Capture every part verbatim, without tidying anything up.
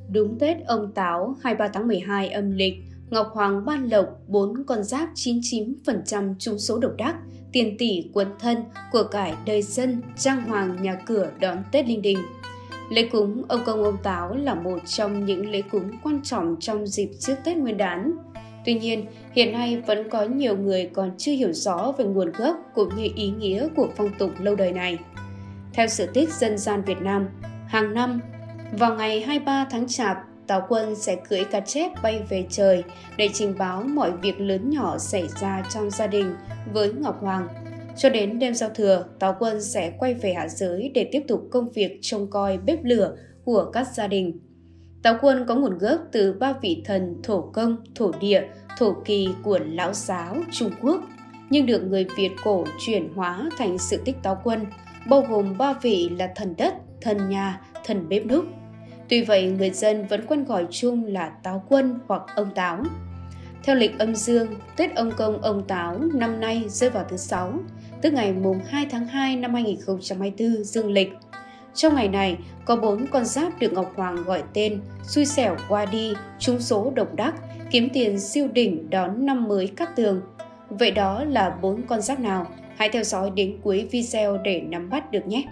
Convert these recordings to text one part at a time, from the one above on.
Đúng Tết Ông Táo hai mươi ba tháng mười hai âm lịch, Ngọc Hoàng ban lộc, bốn con giáp chín mươi chín phần trăm trúng số độc đắc, tiền tỷ quấn thân, của cải đời dân, trang hoàng nhà cửa đón Tết linh đình. Lễ cúng ông Công ông Táo là một trong những lễ cúng quan trọng trong dịp trước Tết Nguyên đán. Tuy nhiên, hiện nay vẫn có nhiều người còn chưa hiểu rõ về nguồn gốc cũng như ý nghĩa của phong tục lâu đời này. Theo sự tích dân gian Việt Nam, hàng năm, vào ngày hai mươi ba tháng Chạp, Táo Quân sẽ cưỡi cá chép bay về trời để trình báo mọi việc lớn nhỏ xảy ra trong gia đình với Ngọc Hoàng. Cho đến đêm giao thừa, Táo Quân sẽ quay về hạ giới để tiếp tục công việc trông coi bếp lửa của các gia đình. Táo Quân có nguồn gốc từ ba vị thần thổ công, thổ địa, thổ kỳ của Lão Giáo Trung Quốc, nhưng được người Việt cổ chuyển hóa thành sự tích Táo Quân, bao gồm ba vị là thần đất, thần nhà, thần bếp núc. Tuy vậy, người dân vẫn quen gọi chung là Táo Quân hoặc ông Táo. Theo lịch âm dương, Tết Ông Công ông Táo năm nay rơi vào thứ Sáu, tức ngày mùng hai tháng hai năm hai nghìn không trăm hai mươi tư dương lịch. Trong ngày này, có bốn con giáp được Ngọc Hoàng gọi tên xui xẻo qua đi, trúng số độc đắc, kiếm tiền siêu đỉnh đón năm mới cát tường. Vậy đó là bốn con giáp nào? Hãy theo dõi đến cuối video để nắm bắt được nhé!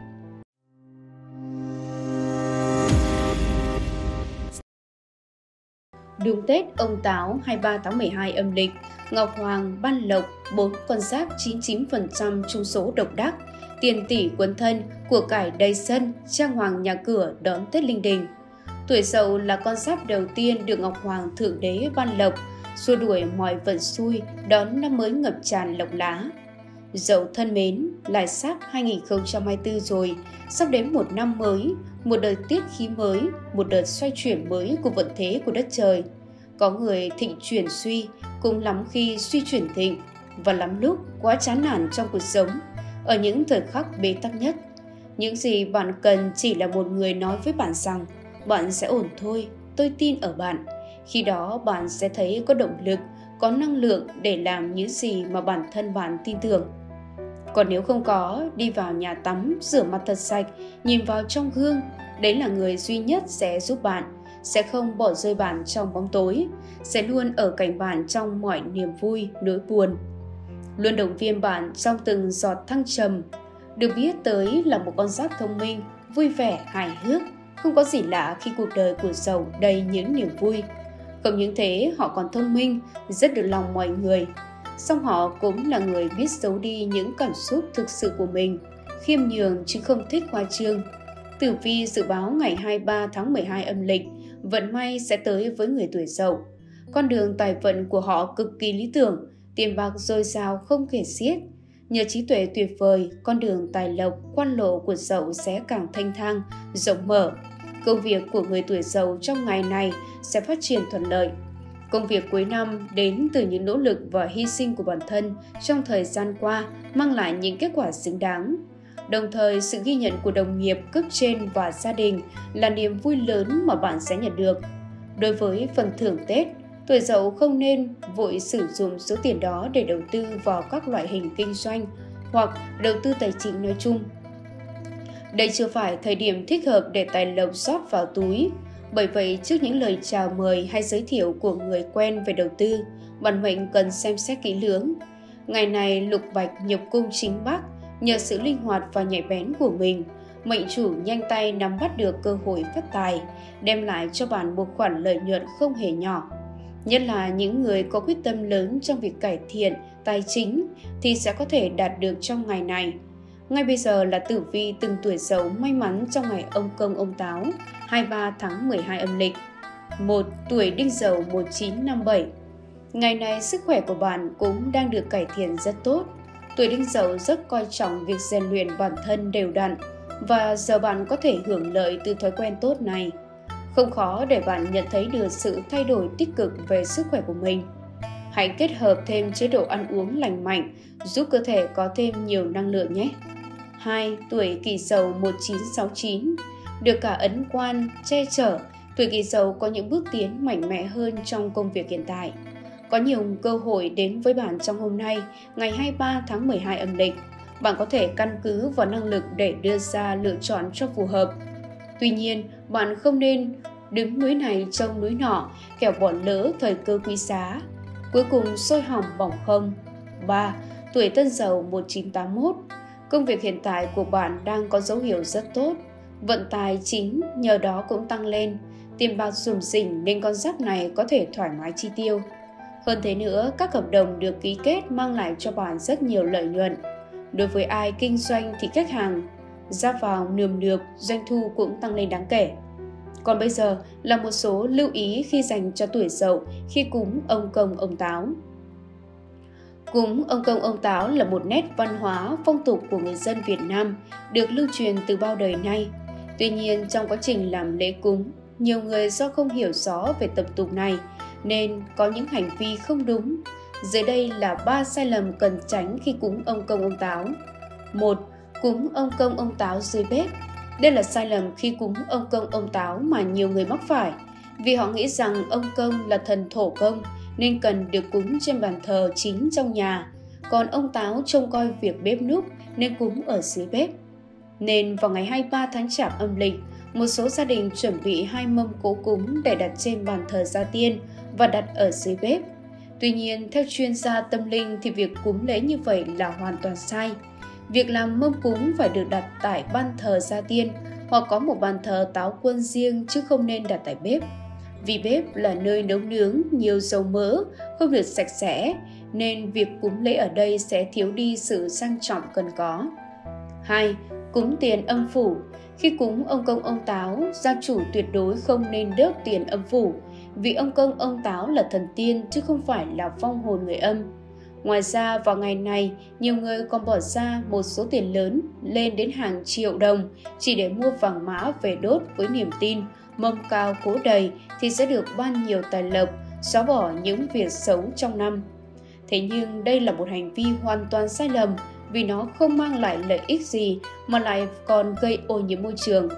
Đúng Tết Ông Táo hai mươi ba tháng mười hai âm lịch, Ngọc Hoàng ban lộc, bốn con giáp chín mươi chín phần trăm trúng số độc đắc, tiền tỷ quấn thân, của cải đầy sân, trang hoàng nhà cửa đón Tết linh đình. Tuổi Dậu là con giáp đầu tiên được Ngọc Hoàng Thượng Đế ban lộc, xua đuổi mọi vận xui, đón năm mới ngập tràn lộc lá. Dậu thân mến, lại sắp hai nghìn không trăm hai mươi tư rồi, sắp đến một năm mới, một đợt tiết khí mới, một đợt xoay chuyển mới của vận thế của đất trời. Có người thịnh chuyển suy, cũng lắm khi suy chuyển thịnh, và lắm lúc quá chán nản trong cuộc sống. Ở những thời khắc bế tắc nhất, những gì bạn cần chỉ là một người nói với bạn rằng bạn sẽ ổn thôi, tôi tin ở bạn. Khi đó bạn sẽ thấy có động lực, có năng lượng để làm những gì mà bản thân bạn tin tưởng. Còn nếu không có, đi vào nhà tắm, rửa mặt thật sạch, nhìn vào trong gương, đấy là người duy nhất sẽ giúp bạn, sẽ không bỏ rơi bạn trong bóng tối, sẽ luôn ở cạnh bạn trong mọi niềm vui, nỗi buồn. Luôn động viên bạn trong từng giọt thăng trầm. Được biết tới là một con giáp thông minh, vui vẻ, hài hước, không có gì lạ khi cuộc đời của Dậu đầy những niềm vui. Không những thế, họ còn thông minh, rất được lòng mọi người. Song họ cũng là người biết giấu đi những cảm xúc thực sự của mình, khiêm nhường chứ không thích khoa trương. Tử vi dự báo ngày hai mươi ba tháng mười hai âm lịch, vận may sẽ tới với người tuổi Dậu. Con đường tài vận của họ cực kỳ lý tưởng, tiền bạc dồi dào không kể xiết. Nhờ trí tuệ tuyệt vời, con đường tài lộc, quan lộ của Dậu sẽ càng thanh thang, rộng mở. Công việc của người tuổi Dậu trong ngày này sẽ phát triển thuận lợi. Công việc cuối năm đến từ những nỗ lực và hy sinh của bản thân trong thời gian qua mang lại những kết quả xứng đáng. Đồng thời, sự ghi nhận của đồng nghiệp, cấp trên và gia đình là niềm vui lớn mà bạn sẽ nhận được. Đối với phần thưởng Tết, tuổi Dậu không nên vội sử dụng số tiền đó để đầu tư vào các loại hình kinh doanh hoặc đầu tư tài chính nói chung. Đây chưa phải thời điểm thích hợp để tài lộc rót vào túi. Bởi vậy, trước những lời chào mời hay giới thiệu của người quen về đầu tư, bản mệnh cần xem xét kỹ lưỡng. Ngày này, lục bạch nhập cung chính bắc, nhờ sự linh hoạt và nhạy bén của mình, mệnh chủ nhanh tay nắm bắt được cơ hội phát tài, đem lại cho bạn một khoản lợi nhuận không hề nhỏ. Nhất là những người có quyết tâm lớn trong việc cải thiện tài chính thì sẽ có thể đạt được trong ngày này. Ngay bây giờ là tử vi từng tuổi Dậu may mắn trong ngày Ông Công ông Táo hai mươi ba tháng mười hai âm lịch. một. Tuổi Đinh Dậu một nghìn chín trăm năm mươi bảy. Ngày này sức khỏe của bạn cũng đang được cải thiện rất tốt. Tuổi Đinh Dậu rất coi trọng việc rèn luyện bản thân đều đặn và giờ bạn có thể hưởng lợi từ thói quen tốt này. Không khó để bạn nhận thấy được sự thay đổi tích cực về sức khỏe của mình. Hãy kết hợp thêm chế độ ăn uống lành mạnh giúp cơ thể có thêm nhiều năng lượng nhé. hai. Tuổi Kỷ Dậu một nghìn chín trăm sáu mươi chín. Được cả ấn quan, che chở, tuổi Kỷ Dậu có những bước tiến mạnh mẽ hơn trong công việc hiện tại. Có nhiều cơ hội đến với bạn trong hôm nay, ngày hai mươi ba tháng mười hai âm lịch. Bạn có thể căn cứ vào năng lực để đưa ra lựa chọn cho phù hợp. Tuy nhiên, bạn không nên đứng núi này trông núi nọ, kẻo bỏ lỡ thời cơ quý giá. Cuối cùng sôi hỏng bỏng không. ba. Tuổi Tân Dậu một nghìn chín trăm tám mươi mốt. Công việc hiện tại của bạn đang có dấu hiệu rất tốt. Vận tài chính nhờ đó cũng tăng lên. Tiền bạc rủng rỉnh nên con giáp này có thể thoải mái chi tiêu. Hơn thế nữa, các hợp đồng được ký kết mang lại cho bạn rất nhiều lợi nhuận. Đối với ai kinh doanh thì khách hàng ra vào nườm nượp, doanh thu cũng tăng lên đáng kể. Còn bây giờ là một số lưu ý khi dành cho tuổi Dậu khi cúng ông Công ông Táo. Cúng ông Công ông Táo là một nét văn hóa phong tục của người dân Việt Nam, được lưu truyền từ bao đời nay. Tuy nhiên, trong quá trình làm lễ cúng, nhiều người do không hiểu rõ về tập tục này nên có những hành vi không đúng. Dưới đây là ba sai lầm cần tránh khi cúng ông Công ông Táo. một. Cúng ông Công ông Táo dưới bếp. Đây là sai lầm khi cúng ông Công ông Táo mà nhiều người mắc phải, vì họ nghĩ rằng ông Công là thần thổ công nên cần được cúng trên bàn thờ chính trong nhà, còn ông Táo trông coi việc bếp núc nên cúng ở dưới bếp. Nên vào ngày hai mươi ba tháng Chạp âm lịch, một số gia đình chuẩn bị hai mâm cỗ cúng để đặt trên bàn thờ gia tiên và đặt ở dưới bếp. Tuy nhiên, theo chuyên gia tâm linh thì việc cúng lễ như vậy là hoàn toàn sai. Việc làm mâm cúng phải được đặt tại ban thờ gia tiên hoặc có một bàn thờ táo quân riêng chứ không nên đặt tại bếp. Vì bếp là nơi nấu nướng nhiều dầu mỡ, không được sạch sẽ, nên việc cúng lễ ở đây sẽ thiếu đi sự sang trọng cần có. hai. Cúng tiền âm phủ. Khi cúng ông Công ông Táo, gia chủ tuyệt đối không nên đớp tiền âm phủ, vì ông Công ông Táo là thần tiên chứ không phải là vong hồn người âm. Ngoài ra, vào ngày này, nhiều người còn bỏ ra một số tiền lớn lên đến hàng triệu đồng chỉ để mua vàng mã về đốt với niềm tin mâm cao cỗ đầy thì sẽ được ban nhiều tài lộc, xóa bỏ những việc xấu trong năm. Thế nhưng đây là một hành vi hoàn toàn sai lầm, vì nó không mang lại lợi ích gì mà lại còn gây ô nhiễm môi trường.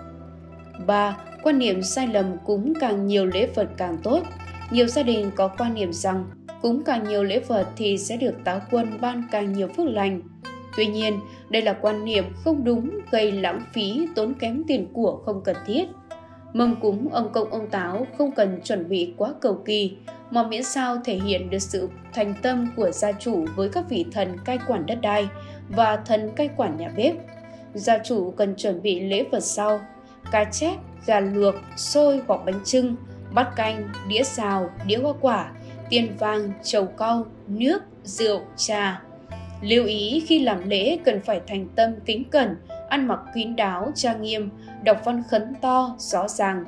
ba. Quan niệm sai lầm cúng càng nhiều lễ vật càng tốt. Nhiều gia đình có quan niệm rằng cúng càng nhiều lễ vật thì sẽ được Táo Quân ban càng nhiều phước lành. Tuy nhiên, đây là quan niệm không đúng, gây lãng phí, tốn kém tiền của không cần thiết. Mâm cúng ông Công ông Táo không cần chuẩn bị quá cầu kỳ, mà miễn sao thể hiện được sự thành tâm của gia chủ với các vị thần cai quản đất đai và thần cai quản nhà bếp. Gia chủ cần chuẩn bị lễ vật sau: cá chép, gà luộc, xôi hoặc bánh chưng, bát canh, đĩa xào, đĩa hoa quả, tiền vàng, trầu cau, nước, rượu, trà. Lưu ý khi làm lễ cần phải thành tâm kính cẩn, ăn mặc kín đáo, trang nghiêm, đọc văn khấn to, rõ ràng.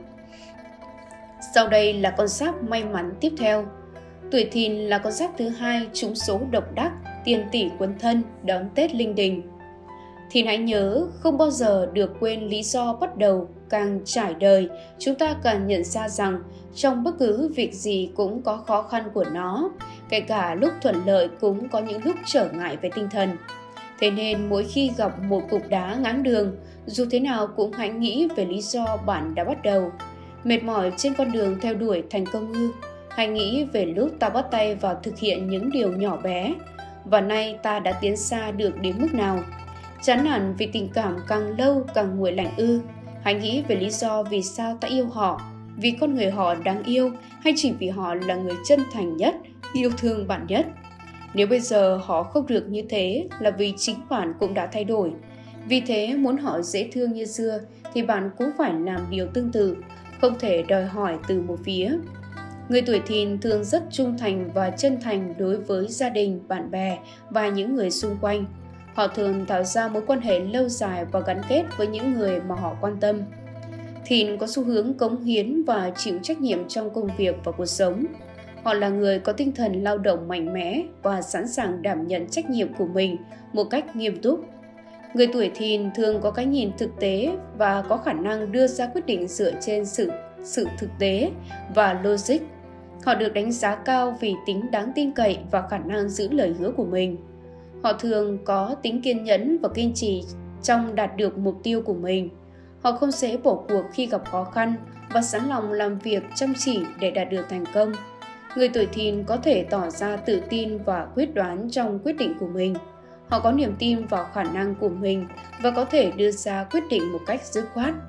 Sau đây là con giáp may mắn tiếp theo. Tuổi Thìn là con giáp thứ hai trúng số độc đắc, tiền tỷ quân thân, đón Tết linh đình. Thìn hãy nhớ, không bao giờ được quên lý do bắt đầu. Càng trải đời, chúng ta càng nhận ra rằng trong bất cứ việc gì cũng có khó khăn của nó, kể cả lúc thuận lợi cũng có những lúc trở ngại về tinh thần. Thế nên mỗi khi gặp một cục đá ngáng đường, dù thế nào cũng hãy nghĩ về lý do bạn đã bắt đầu. Mệt mỏi trên con đường theo đuổi thành công ư? Hãy nghĩ về lúc ta bắt tay vào thực hiện những điều nhỏ bé, và nay ta đã tiến xa được đến mức nào. Chán nản vì tình cảm càng lâu càng nguội lạnh ư? Hãy nghĩ về lý do vì sao ta yêu họ, vì con người họ đáng yêu hay chỉ vì họ là người chân thành nhất, yêu thương bạn nhất. Nếu bây giờ họ không được như thế là vì chính bạn cũng đã thay đổi. Vì thế muốn họ dễ thương như xưa thì bạn cũng phải làm điều tương tự, không thể đòi hỏi từ một phía. Người tuổi Thìn thường rất trung thành và chân thành đối với gia đình, bạn bè và những người xung quanh. Họ thường tạo ra mối quan hệ lâu dài và gắn kết với những người mà họ quan tâm. Thìn có xu hướng cống hiến và chịu trách nhiệm trong công việc và cuộc sống. Họ là người có tinh thần lao động mạnh mẽ và sẵn sàng đảm nhận trách nhiệm của mình một cách nghiêm túc. Người tuổi Thìn thường có cái nhìn thực tế và có khả năng đưa ra quyết định dựa trên sự, sự thực tế và logic. Họ được đánh giá cao vì tính đáng tin cậy và khả năng giữ lời hứa của mình. Họ thường có tính kiên nhẫn và kiên trì trong đạt được mục tiêu của mình. Họ không dễ bỏ cuộc khi gặp khó khăn và sẵn lòng làm việc chăm chỉ để đạt được thành công. Người tuổi Thìn có thể tỏ ra tự tin và quyết đoán trong quyết định của mình. Họ có niềm tin vào khả năng của mình và có thể đưa ra quyết định một cách dứt khoát.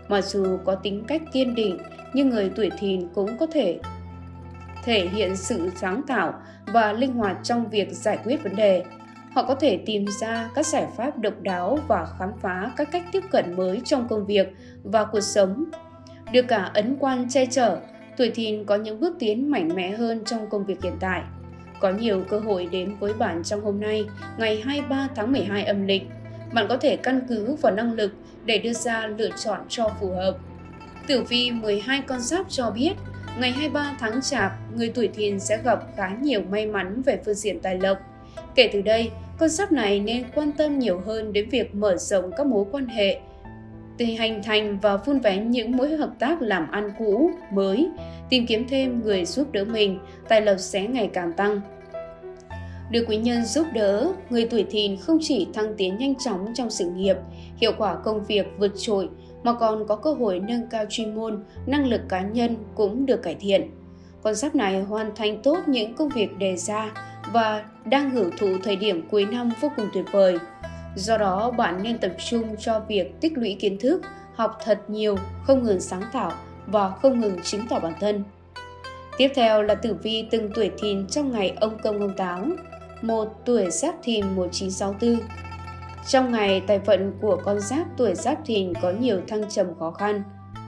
Mặc dù có tính cách kiên định, nhưng người tuổi Thìn cũng có thể thể hiện sự sáng tạo và linh hoạt trong việc giải quyết vấn đề. Họ có thể tìm ra các giải pháp độc đáo và khám phá các cách tiếp cận mới trong công việc và cuộc sống. Được cả ấn quan che chở, tuổi Thìn có những bước tiến mạnh mẽ hơn trong công việc hiện tại. Có nhiều cơ hội đến với bạn trong hôm nay, ngày hai mươi ba tháng mười hai âm lịch. Bạn có thể căn cứ vào năng lực để đưa ra lựa chọn cho phù hợp. Tử vi mười hai con giáp cho biết, ngày hai mươi ba tháng Chạp, người tuổi Thìn sẽ gặp khá nhiều may mắn về phương diện tài lộc. Kể từ đây, con giáp này nên quan tâm nhiều hơn đến việc mở rộng các mối quan hệ, hình thành và vun vén những mối hợp tác làm ăn cũ, mới, tìm kiếm thêm người giúp đỡ mình, tài lộc sẽ ngày càng tăng. Được quý nhân giúp đỡ, người tuổi Thìn không chỉ thăng tiến nhanh chóng trong sự nghiệp, hiệu quả công việc vượt trội, mà còn có cơ hội nâng cao chuyên môn, năng lực cá nhân cũng được cải thiện. Con giáp này hoàn thành tốt những công việc đề ra và đang hưởng thụ thời điểm cuối năm vô cùng tuyệt vời. Do đó, bạn nên tập trung cho việc tích lũy kiến thức, học thật nhiều, không ngừng sáng tạo và không ngừng chứng tỏ bản thân. Tiếp theo là tử vi từng tuổi Thìn trong ngày Ông Công Ông Táo. Một, tuổi Giáp Thìn một nghìn chín trăm sáu mươi tư. Trong ngày, tài vận của con giáp tuổi Giáp Thìn có nhiều thăng trầm khó khăn.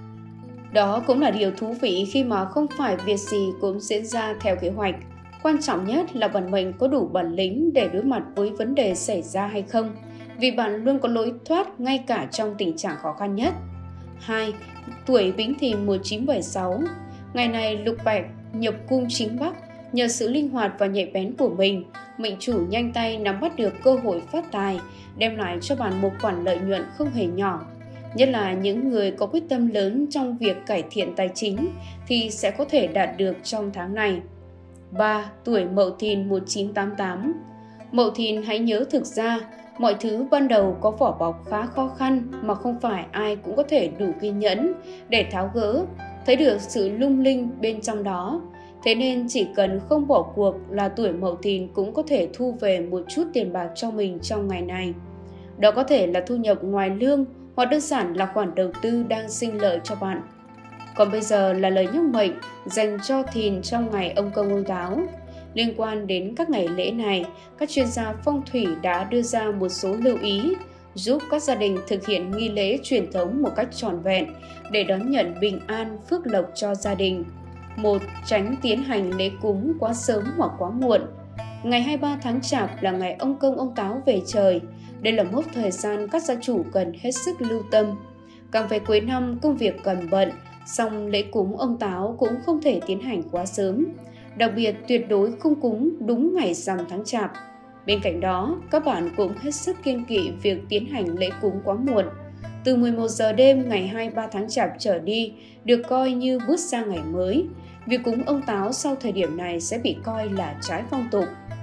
Đó cũng là điều thú vị khi mà không phải việc gì cũng diễn ra theo kế hoạch. Quan trọng nhất là bản mệnh có đủ bản lĩnh để đối mặt với vấn đề xảy ra hay không, vì bạn luôn có lối thoát ngay cả trong tình trạng khó khăn nhất. Hai, tuổi Bính Thìn một nghìn chín trăm bảy mươi sáu. Ngày này lục bạch nhập cung chính Bắc, nhờ sự linh hoạt và nhạy bén của mình, mệnh chủ nhanh tay nắm bắt được cơ hội phát tài, đem lại cho bạn một khoản lợi nhuận không hề nhỏ. Nhất là những người có quyết tâm lớn trong việc cải thiện tài chính thì sẽ có thể đạt được trong tháng này. ba. Tuổi Mậu Thìn một nghìn chín trăm tám mươi tám. Mậu Thìn hãy nhớ thực ra, mọi thứ ban đầu có vỏ bọc khá khó khăn mà không phải ai cũng có thể đủ kiên nhẫn để tháo gỡ, thấy được sự lung linh bên trong đó. Thế nên chỉ cần không bỏ cuộc là tuổi Mậu Thìn cũng có thể thu về một chút tiền bạc cho mình trong ngày này. Đó có thể là thu nhập ngoài lương hoặc đơn giản là khoản đầu tư đang sinh lợi cho bạn. Còn bây giờ là lời nhắc mệnh dành cho Thìn trong ngày Ông Công Ông Táo. Liên quan đến các ngày lễ này, các chuyên gia phong thủy đã đưa ra một số lưu ý giúp các gia đình thực hiện nghi lễ truyền thống một cách trọn vẹn để đón nhận bình an, phước lộc cho gia đình. một. Tránh tiến hành lễ cúng quá sớm hoặc quá muộn. Ngày hai mươi ba tháng Chạp là ngày Ông Công Ông Táo về trời. Đây là mốc thời gian các gia chủ cần hết sức lưu tâm. Càng về cuối năm, công việc cần bận, song lễ cúng ông Táo cũng không thể tiến hành quá sớm. Đặc biệt, tuyệt đối không cúng đúng ngày rằm tháng Chạp. Bên cạnh đó, các bạn cũng hết sức kiêng kỵ việc tiến hành lễ cúng quá muộn. Từ mười một giờ đêm ngày hai mươi ba tháng Chạp trở đi được coi như bước sang ngày mới. Việc cúng ông Táo sau thời điểm này sẽ bị coi là trái phong tục.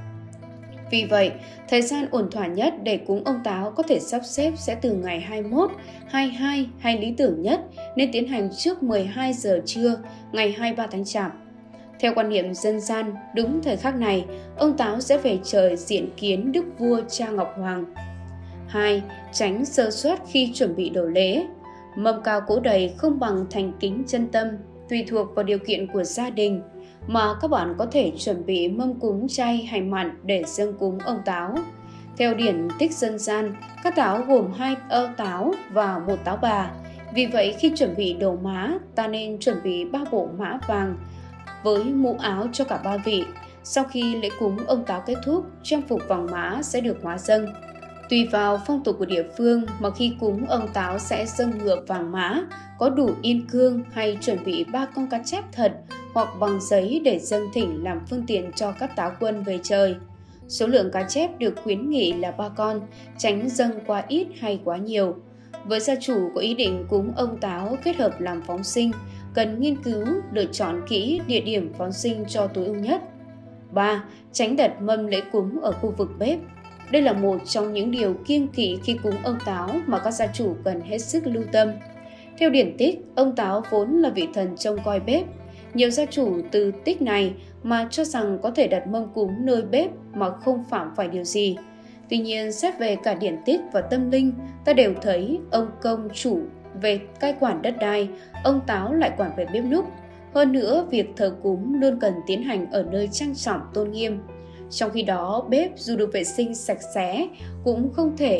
Vì vậy, thời gian ổn thỏa nhất để cúng ông Táo có thể sắp xếp sẽ từ ngày hai mươi mốt, hai mươi hai hay lý tưởng nhất nên tiến hành trước mười hai giờ trưa ngày hai mươi ba tháng Chạp. Theo quan niệm dân gian, đúng thời khắc này, ông Táo sẽ về trời diện kiến Đức Vua Cha Ngọc Hoàng. hai. Tránh sơ suất khi chuẩn bị đồ lễ. Mâm cao cỗ đầy không bằng thành kính chân tâm, tùy thuộc vào điều kiện của gia đình, mà các bạn có thể chuẩn bị mâm cúng chay hay mặn để dâng cúng ông Táo. Theo điển tích dân gian, các táo gồm hai ơ táo và một táo bà. Vì vậy, khi chuẩn bị đồ mã, ta nên chuẩn bị ba bộ mã vàng với mũ áo cho cả ba vị. Sau khi lễ cúng ông Táo kết thúc, trang phục vàng mã sẽ được hóa dâng. Tùy vào phong tục của địa phương mà khi cúng ông Táo sẽ dâng ngựa vàng mã, có đủ yên cương hay chuẩn bị ba con cá chép thật hoặc bằng giấy để dâng thỉnh làm phương tiện cho các táo quân về trời. Số lượng cá chép được khuyến nghị là ba con, tránh dâng quá ít hay quá nhiều. Với gia chủ có ý định cúng ông Táo kết hợp làm phóng sinh, cần nghiên cứu, lựa chọn kỹ địa điểm phóng sinh cho tối ưu nhất. ba. Tránh đặt mâm lễ cúng ở khu vực bếp. Đây là một trong những điều kiêng kỵ khi cúng ông Táo mà các gia chủ cần hết sức lưu tâm. Theo điển tích, ông Táo vốn là vị thần trông coi bếp. Nhiều gia chủ từ tích này mà cho rằng có thể đặt mâm cúng nơi bếp mà không phạm phải điều gì. Tuy nhiên, xét về cả điển tích và tâm linh, ta đều thấy ông công chủ về cai quản đất đai, ông Táo lại quản về bếp núc. Hơn nữa, việc thờ cúng luôn cần tiến hành ở nơi trang trọng tôn nghiêm. Trong khi đó, bếp dù được vệ sinh sạch sẽ cũng không thể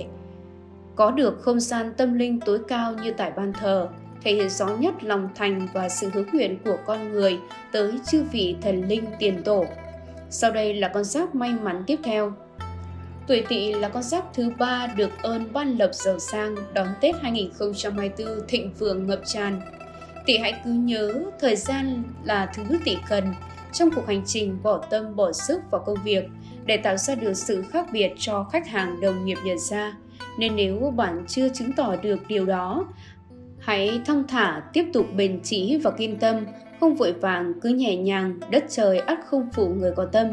có được không gian tâm linh tối cao như tại ban thờ, thể hiện rõ nhất lòng thành và sự hướng nguyện của con người tới chư vị thần linh tiền tổ. Sau đây là con giáp may mắn tiếp theo. Tuổi Tỵ là con giáp thứ ba được ơn ban lộc giàu sang, đón Tết hai nghìn không trăm hai mươi tư thịnh vượng ngập tràn. Tỵ hãy cứ nhớ, thời gian là thứ Tỵ cần trong cuộc hành trình bỏ tâm bỏ sức vào công việc để tạo ra được sự khác biệt cho khách hàng đồng nghiệp nhận ra. Nên nếu bạn chưa chứng tỏ được điều đó, hãy thong thả, tiếp tục bền chí và kiên tâm, không vội vàng, cứ nhẹ nhàng, đất trời ắt không phụ người có tâm.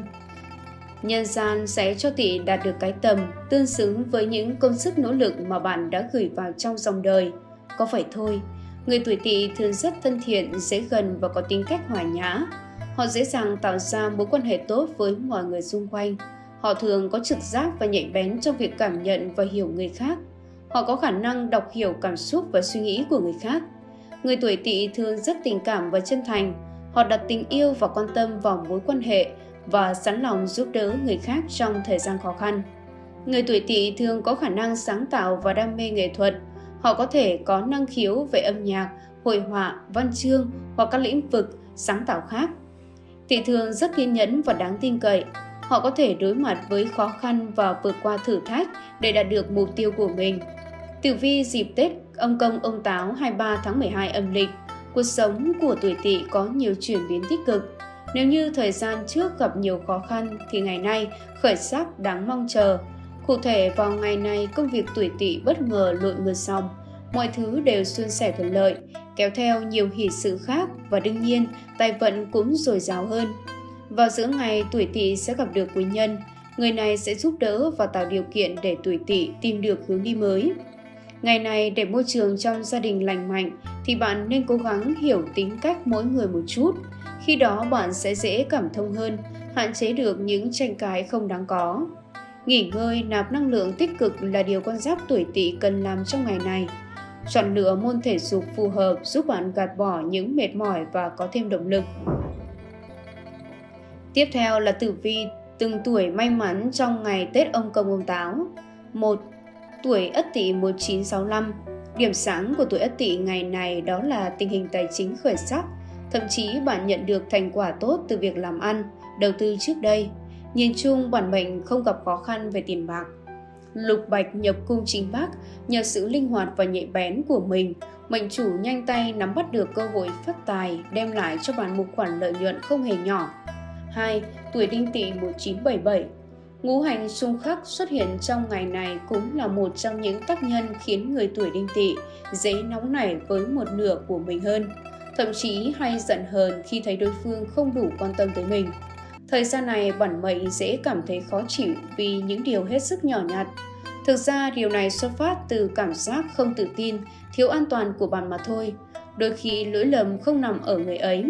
Nhân gian sẽ cho Tỵ đạt được cái tầm tương xứng với những công sức nỗ lực mà bạn đã gửi vào trong dòng đời. Có phải thôi, người tuổi Tỵ thường rất thân thiện, dễ gần và có tính cách hòa nhã. Họ dễ dàng tạo ra mối quan hệ tốt với mọi người xung quanh. Họ thường có trực giác và nhạy bén trong việc cảm nhận và hiểu người khác. Họ có khả năng đọc hiểu cảm xúc và suy nghĩ của người khác. Người tuổi Tỵ thường rất tình cảm và chân thành. Họ đặt tình yêu và quan tâm vào mối quan hệ và sẵn lòng giúp đỡ người khác trong thời gian khó khăn. Người tuổi Tỵ thường có khả năng sáng tạo và đam mê nghệ thuật. Họ có thể có năng khiếu về âm nhạc, hội họa, văn chương hoặc các lĩnh vực sáng tạo khác. Tỵ thường rất kiên nhẫn và đáng tin cậy. Họ có thể đối mặt với khó khăn và vượt qua thử thách để đạt được mục tiêu của mình. Tử vi dịp Tết Ông Công Ông Táo hai mươi ba tháng mười hai âm lịch, cuộc sống của tuổi Tỵ có nhiều chuyển biến tích cực. Nếu như thời gian trước gặp nhiều khó khăn thì ngày nay khởi sắc đáng mong chờ. Cụ thể, vào ngày này công việc tuổi Tỵ bất ngờ lội ngược dòng, mọi thứ đều suôn sẻ thuận lợi, kéo theo nhiều hỷ sự khác và đương nhiên tài vận cũng dồi dào hơn. Vào giữa ngày, tuổi Tỵ sẽ gặp được quý nhân. Người này sẽ giúp đỡ và tạo điều kiện để tuổi Tỵ tìm được hướng đi mới. Ngày này, để môi trường trong gia đình lành mạnh thì bạn nên cố gắng hiểu tính cách mỗi người một chút. Khi đó bạn sẽ dễ cảm thông hơn, hạn chế được những tranh cãi không đáng có. Nghỉ ngơi, nạp năng lượng tích cực là điều con giáp tuổi Tỵ cần làm trong ngày này. Chọn lựa môn thể dục phù hợp giúp bạn gạt bỏ những mệt mỏi và có thêm động lực. Tiếp theo là tử vi từng tuổi may mắn trong ngày Tết Ông Công Ông Táo. một. Tuổi Ất Tỵ một nghìn chín trăm sáu mươi lăm. Điểm sáng của tuổi Ất Tỵ ngày này đó là tình hình tài chính khởi sắc. Thậm chí bạn nhận được thành quả tốt từ việc làm ăn, đầu tư trước đây. Nhìn chung bản mệnh không gặp khó khăn về tiền bạc. Lục Bạch nhập cung chính Bắc, nhờ sự linh hoạt và nhạy bén của mình, mệnh chủ nhanh tay nắm bắt được cơ hội phát tài, đem lại cho bạn một khoản lợi nhuận không hề nhỏ. hai. Tuổi Đinh Tỵ một nghìn chín trăm bảy mươi bảy. Ngũ hành xung khắc xuất hiện trong ngày này cũng là một trong những tác nhân khiến người tuổi Đinh Tỵ dễ nóng nảy với một nửa của mình hơn, thậm chí hay giận hờn khi thấy đối phương không đủ quan tâm tới mình. Thời gian này bản mệnh dễ cảm thấy khó chịu vì những điều hết sức nhỏ nhặt. Thực ra điều này xuất phát từ cảm giác không tự tin, thiếu an toàn của bạn mà thôi. Đôi khi lỗi lầm không nằm ở người ấy.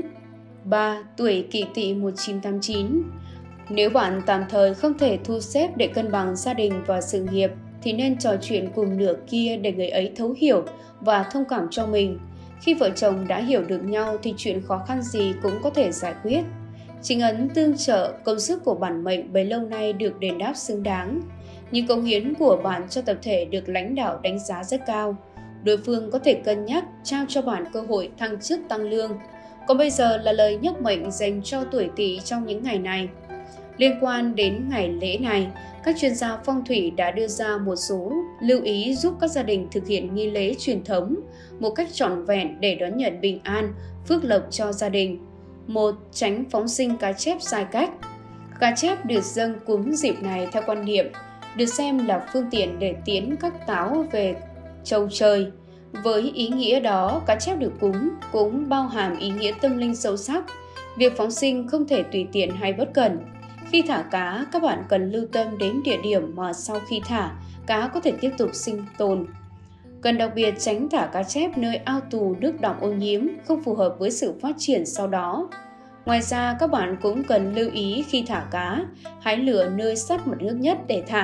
ba. Tuổi Kỷ Tỵ một nghìn chín trăm tám mươi chín. Nếu bạn tạm thời không thể thu xếp để cân bằng gia đình và sự nghiệp thì nên trò chuyện cùng nửa kia để người ấy thấu hiểu và thông cảm cho mình. Khi vợ chồng đã hiểu được nhau thì chuyện khó khăn gì cũng có thể giải quyết. Chính ấn tương trợ, công sức của bản mệnh bấy lâu nay được đền đáp xứng đáng. Những công hiến của bạn cho tập thể được lãnh đạo đánh giá rất cao. Đối phương có thể cân nhắc trao cho bạn cơ hội thăng chức tăng lương. Còn bây giờ là lời nhắc mệnh dành cho tuổi Tỵ trong những ngày này. Liên quan đến ngày lễ này, các chuyên gia phong thủy đã đưa ra một số lưu ý giúp các gia đình thực hiện nghi lễ truyền thống một cách trọn vẹn để đón nhận bình an, phước lộc cho gia đình. một. Tránh phóng sinh cá chép sai cách. Cá chép được dâng cúng dịp này theo quan niệm được xem là phương tiện để tiến các táo về châu trời. Với ý nghĩa đó, cá chép được cúng cũng bao hàm ý nghĩa tâm linh sâu sắc. Việc phóng sinh không thể tùy tiện hay bất cẩn. Khi thả cá, các bạn cần lưu tâm đến địa điểm mà sau khi thả, cá có thể tiếp tục sinh tồn. Cần đặc biệt tránh thả cá chép nơi ao tù nước đọng ô nhiễm, không phù hợp với sự phát triển sau đó. Ngoài ra, các bạn cũng cần lưu ý khi thả cá, hãy lựa nơi sát mặt nước nhất để thả,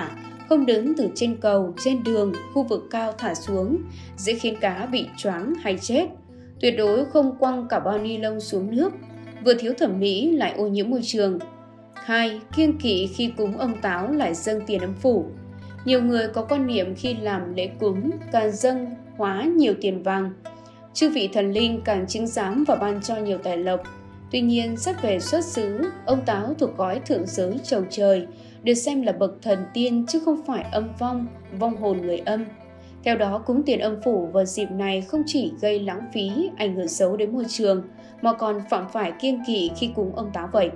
không đứng từ trên cầu, trên đường, khu vực cao thả xuống, dễ khiến cá bị choáng hay chết. Tuyệt đối không quăng cả bao ni lông xuống nước, vừa thiếu thẩm mỹ lại ô nhiễm môi trường. hai. Kiêng kỵ khi cúng ông Táo lại dâng tiền âm phủ. Nhiều người có quan niệm khi làm lễ cúng càng dâng hóa nhiều tiền vàng, chư vị thần linh càng chứng giám và ban cho nhiều tài lộc. Tuy nhiên, xét về xuất xứ, ông Táo thuộc gói thượng giới trầu trời, được xem là bậc thần tiên chứ không phải âm vong, vong hồn người âm. Theo đó, cúng tiền âm phủ vào dịp này không chỉ gây lãng phí, ảnh hưởng xấu đến môi trường, mà còn phạm phải kiêng kỵ khi cúng ông Táo vậy.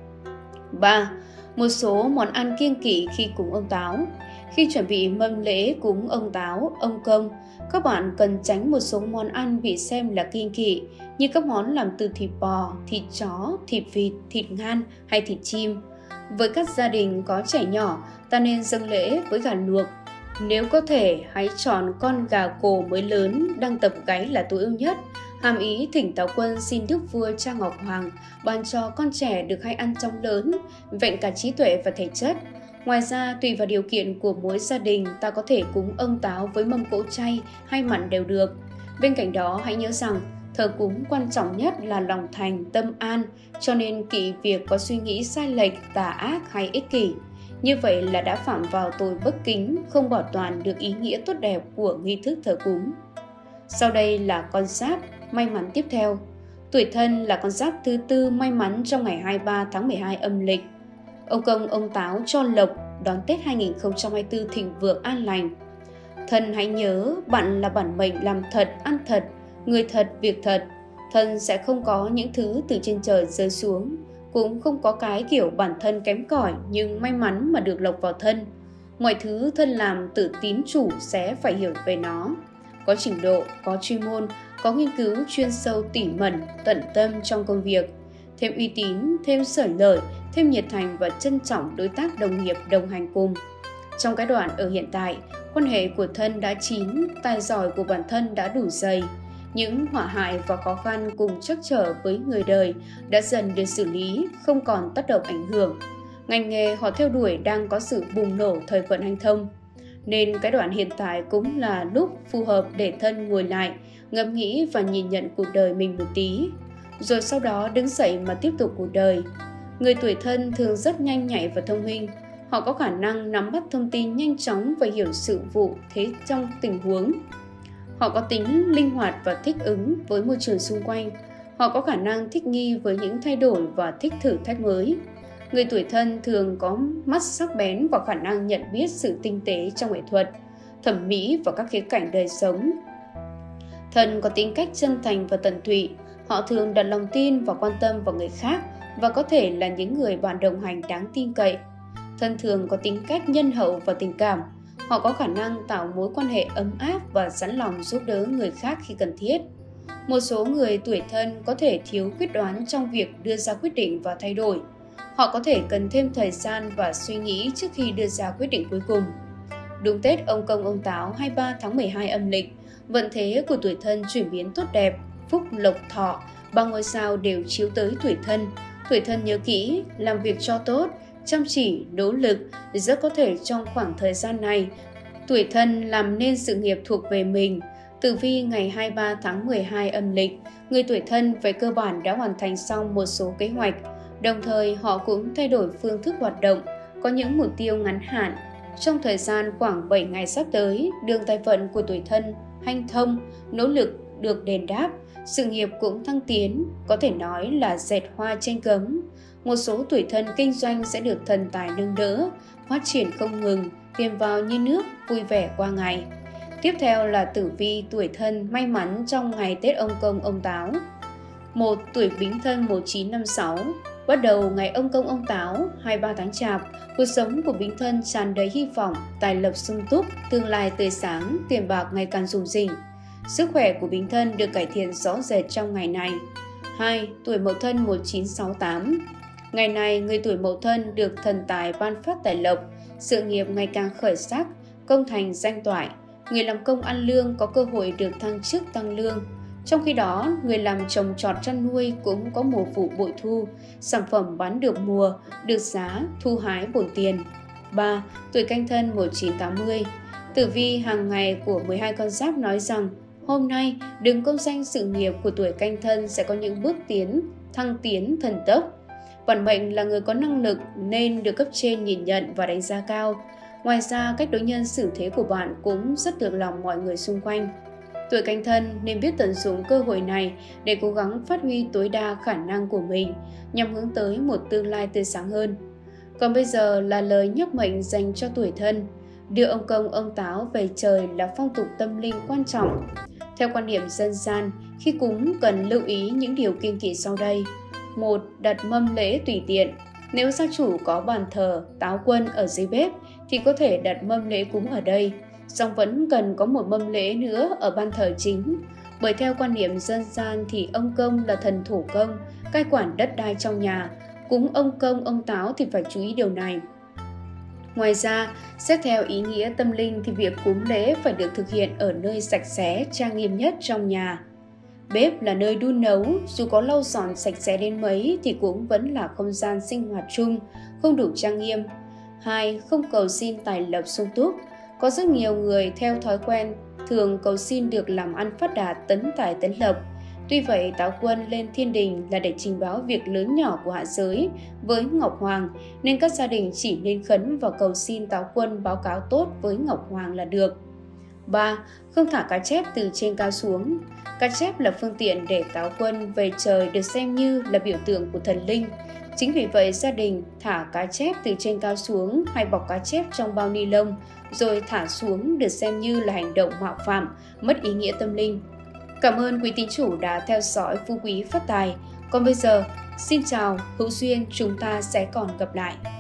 ba. Một số món ăn kiêng kỵ khi cúng ông Táo. Khi chuẩn bị mâm lễ cúng ông Táo, ông Công, các bạn cần tránh một số món ăn bị xem là kiêng kỵ, như các món làm từ thịt bò, thịt chó, thịt vịt, thịt ngan hay thịt chim. Với các gia đình có trẻ nhỏ, ta nên dâng lễ với gà luộc. Nếu có thể, hãy chọn con gà cổ mới lớn đang tập gáy là tối ưu nhất. Hàm ý thỉnh Táo Quân xin Đức Vua Cha Ngọc Hoàng ban cho con trẻ được hay ăn trong lớn, vẹn cả trí tuệ và thể chất. Ngoài ra, tùy vào điều kiện của mỗi gia đình, ta có thể cúng ông Táo với mâm cỗ chay hay mặn đều được. Bên cạnh đó, hãy nhớ rằng, thờ cúng quan trọng nhất là lòng thành, tâm an, cho nên kỵ việc có suy nghĩ sai lệch, tà ác hay ích kỷ. Như vậy là đã phạm vào tội bất kính, không bảo toàn được ý nghĩa tốt đẹp của nghi thức thờ cúng. Sau đây là con giáp may mắn tiếp theo. Tuổi Thân là con giáp thứ tư may mắn trong ngày hai mươi ba tháng mười hai âm lịch. Ông Công ông Táo cho lộc, đón Tết hai nghìn không trăm hai mươi tư thịnh vượng an lành. Thân hãy nhớ, bạn là bản mệnh làm thật, ăn thật, người thật, việc thật. Thân sẽ không có những thứ từ trên trời rơi xuống, cũng không có cái kiểu bản thân kém cỏi nhưng may mắn mà được lộc vào thân. Mọi thứ Thân làm tự tín chủ sẽ phải hiểu về nó. Có trình độ, có chuyên môn, có nghiên cứu chuyên sâu tỉ mẩn, tận tâm trong công việc. Thêm uy tín, thêm sở lợi, thêm nhiệt thành và trân trọng đối tác đồng nghiệp đồng hành cùng. Trong cái đoạn ở hiện tại, quan hệ của Thân đã chín, tài giỏi của bản thân đã đủ dày. Những họa hại và khó khăn cùng trắc trở với người đời đã dần được xử lý, không còn tác động ảnh hưởng. Ngành nghề họ theo đuổi đang có sự bùng nổ thời vận hanh thông. Nên cái đoạn hiện tại cũng là lúc phù hợp để Thân ngồi lại, ngẫm nghĩ và nhìn nhận cuộc đời mình một tí, rồi sau đó đứng dậy mà tiếp tục cuộc đời. Người tuổi Thân thường rất nhanh nhạy và thông minh. Họ có khả năng nắm bắt thông tin nhanh chóng và hiểu sự vụ thế trong tình huống. Họ có tính linh hoạt và thích ứng với môi trường xung quanh. Họ có khả năng thích nghi với những thay đổi và thích thử thách mới. Người tuổi Thân thường có mắt sắc bén và khả năng nhận biết sự tinh tế trong nghệ thuật, thẩm mỹ và các khía cạnh đời sống. Thân có tính cách chân thành và tận tụy. Họ thường đặt lòng tin và quan tâm vào người khác và có thể là những người bạn đồng hành đáng tin cậy. Thân thường có tính cách nhân hậu và tình cảm. Họ có khả năng tạo mối quan hệ ấm áp và sẵn lòng giúp đỡ người khác khi cần thiết. Một số người tuổi Thân có thể thiếu quyết đoán trong việc đưa ra quyết định và thay đổi. Họ có thể cần thêm thời gian và suy nghĩ trước khi đưa ra quyết định cuối cùng. Đúng Tết ông Công ông Táo hai mươi ba tháng mười hai âm lịch, vận thế của tuổi Thân chuyển biến tốt đẹp, phúc lộc thọ, ba ngôi sao đều chiếu tới tuổi Thân. Tuổi Thân nhớ kỹ, làm việc cho tốt, chăm chỉ, nỗ lực, rất có thể trong khoảng thời gian này, tuổi Thân làm nên sự nghiệp thuộc về mình. Tử vi ngày hai mươi ba tháng mười hai âm lịch, người tuổi Thân về cơ bản đã hoàn thành xong một số kế hoạch, đồng thời họ cũng thay đổi phương thức hoạt động, có những mục tiêu ngắn hạn. Trong thời gian khoảng bảy ngày sắp tới, đường tài vận của tuổi Thân hanh thông, nỗ lực được đền đáp, sự nghiệp cũng thăng tiến, có thể nói là dệt hoa trên gấm. Một số tuổi Thân kinh doanh sẽ được thần tài nâng đỡ, phát triển không ngừng, tiền vào như nước, vui vẻ qua ngày. Tiếp theo là tử vi tuổi Thân may mắn trong ngày Tết ông Công ông Táo. một. Tuổi Bính Thân một nghìn chín trăm năm mươi sáu. Bắt đầu ngày ông Công ông Táo hai mươi ba tháng Chạp, cuộc sống của Bính Thân tràn đầy hy vọng, tài lộc sung túc, tương lai tươi sáng, tiền bạc ngày càng rủng rỉnh. Sức khỏe của Bính Thân được cải thiện rõ rệt trong ngày này. hai. Tuổi Mậu Thân một nghìn chín trăm sáu mươi tám. Ngày này, người tuổi Mậu Thân được thần tài ban phát tài lộc, sự nghiệp ngày càng khởi sắc, công thành danh toại. Người làm công ăn lương có cơ hội được thăng chức tăng lương. Trong khi đó, người làm trồng trọt chăn nuôi cũng có mùa vụ bội thu, sản phẩm bán được mùa, được giá, thu hái bổn tiền. ba. Tuổi Canh Thân một nghìn chín trăm tám mươi. Tử vi hàng ngày của mười hai con giáp nói rằng hôm nay đường công danh sự nghiệp của tuổi Canh Thân sẽ có những bước tiến, thăng tiến thần tốc. Bản mệnh là người có năng lực nên được cấp trên nhìn nhận và đánh giá cao. Ngoài ra, cách đối nhân xử thế của bạn cũng rất được lòng mọi người xung quanh. Tuổi Canh Thân nên biết tận dụng cơ hội này để cố gắng phát huy tối đa khả năng của mình nhằm hướng tới một tương lai tươi sáng hơn. Còn bây giờ là lời nhắc mệnh dành cho tuổi Thân. Đưa ông công ông táo về trời là phong tục tâm linh quan trọng. Theo quan niệm dân gian, khi cúng cần lưu ý những điều kiêng kỵ sau đây. một. Đặt mâm lễ tùy tiện. Nếu gia chủ có bàn thờ, táo quân ở dưới bếp thì có thể đặt mâm lễ cúng ở đây. Song vẫn cần có một mâm lễ nữa ở ban thờ chính. Bởi theo quan niệm dân gian thì ông công là thần thổ công, cai quản đất đai trong nhà. Cúng ông công, ông táo thì phải chú ý điều này. Ngoài ra, xét theo ý nghĩa tâm linh thì việc cúng lễ phải được thực hiện ở nơi sạch sẽ, trang nghiêm nhất trong nhà. Bếp là nơi đun nấu, dù có lau dọn sạch sẽ đến mấy thì cũng vẫn là không gian sinh hoạt chung, không đủ trang nghiêm. hai. Không cầu xin tài lộc sung túc. Có rất nhiều người theo thói quen thường cầu xin được làm ăn phát đạt, tấn tài tấn lộc. Tuy vậy, táo quân lên thiên đình là để trình báo việc lớn nhỏ của hạ giới với Ngọc Hoàng, nên các gia đình chỉ nên khấn và cầu xin táo quân báo cáo tốt với Ngọc Hoàng là được. ba. Không thả cá chép từ trên cao xuống. Cá chép là phương tiện để táo quân về trời được xem như là biểu tượng của thần linh. Chính vì vậy, gia đình thả cá chép từ trên cao xuống hay bọc cá chép trong bao ni lông rồi thả xuống được xem như là hành động mạo phạm, mất ý nghĩa tâm linh. Cảm ơn quý tín chủ đã theo dõi Phú Quý Phát Tài. Còn bây giờ, xin chào, hữu duyên chúng ta sẽ còn gặp lại.